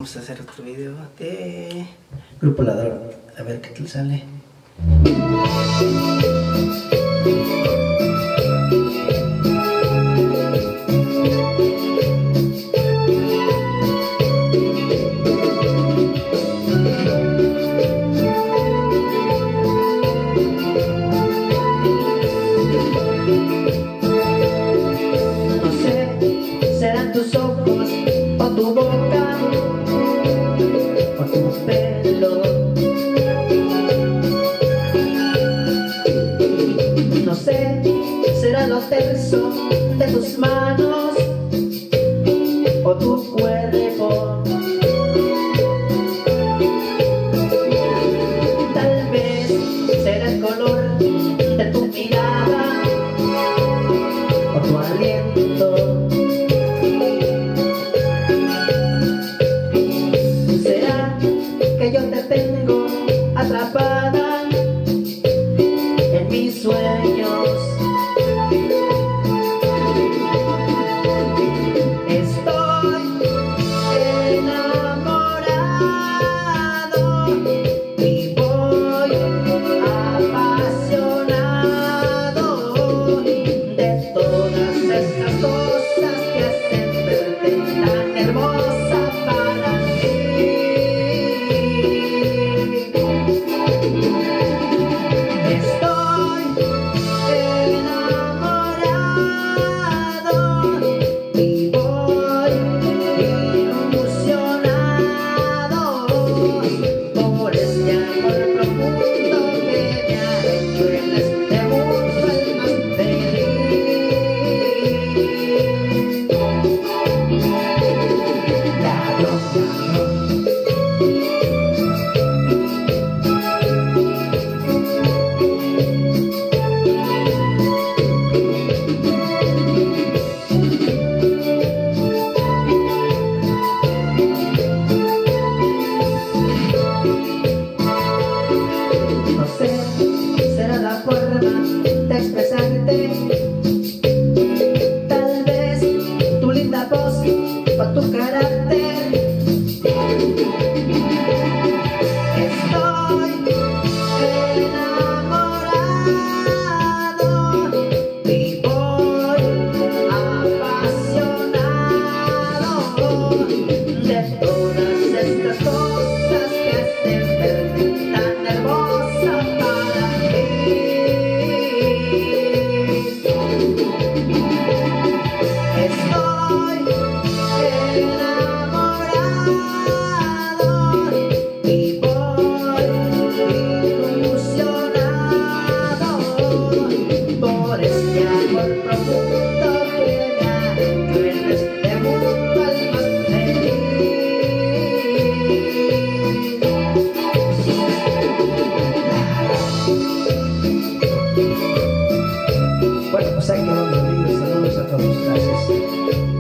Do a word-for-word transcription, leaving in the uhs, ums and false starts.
Vamos a hacer otro video de Grupo Ladrón, a ver qué tal sale. No sé, serán tus ojos o tu boca o tu pelo. No sé, será lo terso de tus manos o tu cuerpo. Tal vez será el color de tu mirada o tu aliento. Será que yo te tengo atrapada en mis sueños. Estoy enamorado y voy apasionado de todas estas cosas que hacen verte tan hermosa para mí. Estoy enamorado y voy ilusionado por este amor profundo que me ha hecho en este mundo el más feliz. Ladrón, ladrón. No sé, será la forma de expresarte. Tal vez tu linda voz o tu carácter. Estoy enamorado y voy apasionado de todas estas cosas que hacen verte tan hermosa para mí. Estoy enamorado y voy ilusionado por este amor profundo que me ha hecho en este mundo el más feliz. Bueno, pues ahí quedó mi amigo. Saludos a todos. Gracias.